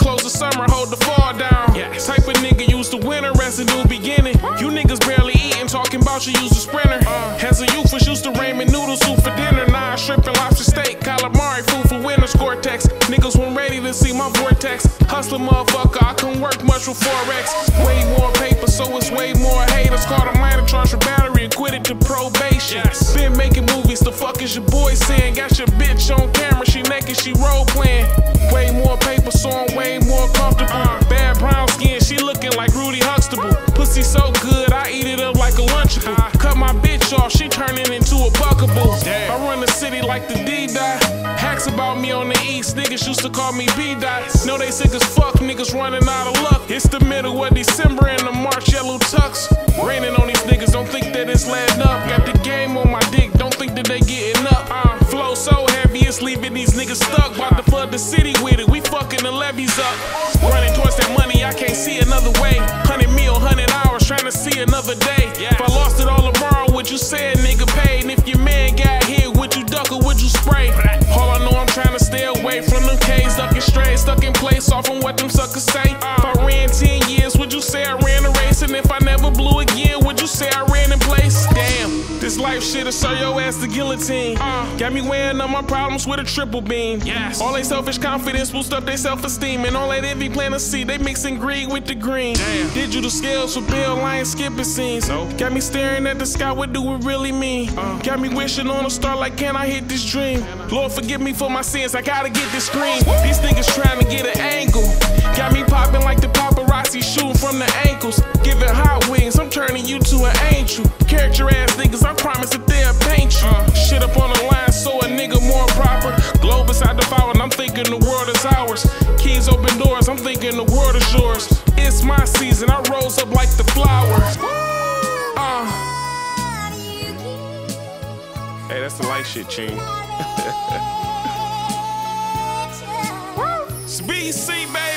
close the summer, hold the fall down. Yes. Type of nigga used to winter, rest a new beginning. You niggas barely eating, talking about you use a sprinter. As a youth, was used to ramen noodle soup for dinner. Now shrimp and lobster steak, calamari, food for winter's Cortex. Niggas weren't ready to see my vortex. Hustler motherfucker, I couldn't work much with Forex. Way more paper, so it's way more haters. Caught a minor charge for battery, acquitted to probation. Yes. Been making movies, the fuck is your boy saying? Got your bitch on camera, she naked, she role playing. Way more paper, so I'm way more comfortable. Bad brown skin, she looking like Rudy Huxtable. Pussy so good, I eat it up like a Lunchable. Cut my bitch off, she turning into a buckable. I run the city like the D-Dot. Hacks about me on the east, niggas used to call me B-Dot. Know they sick as fuck, niggas running out of luck. It's the middle of December and the March yellow tux. Raining on these niggas, don't think that it's letting up. Got the game on my dick, don't think that they getting up. Flow so heavy, it's leaving these niggas stuck. About to flood the city with it, we fucking the levees up. Running towards that money, I can't see another way. 100 mil, 100 hours, trying to see another day. If I lost it all tomorrow, would you say a nigga paid? And if your man got hit, would you duck or would you spray? All I know, I'm trying to stay away from them K's. Ducking straight, stuck in place, off from what them suckers say. If I ran 10 years, would you say I ran a race? And if I never blew again, would you say I ran in place? Damn, this life shit'll serve your ass the guillotine. Got me weighing up my problems with a triple beam. Yes. All they selfish confidence boost up their self-esteem. And all that envy plan to see, they mixing green with the green. Damn. Digital scales for Bill, I ain't skipping scenes. So? Got me staring at the sky, what do it really mean? Got me wishing on a star like, can I hit this dream? Lord forgive me for my sins, I gotta get this screen. These niggas trying to get an angle. Got me popping like the paparazzi shooting from the ankles. Giving hot wings, I'm turning you to an angel. Character ass niggas, I promise that they'll paint you. Shit up on the line so a nigga more proper. Globe beside the fire and I'm thinking the world is ours. Keys open doors, I'm thinking the world is yours. It's my season, I rose up like the flowers. Hey, that's the light shit, Ching. It's BC, baby.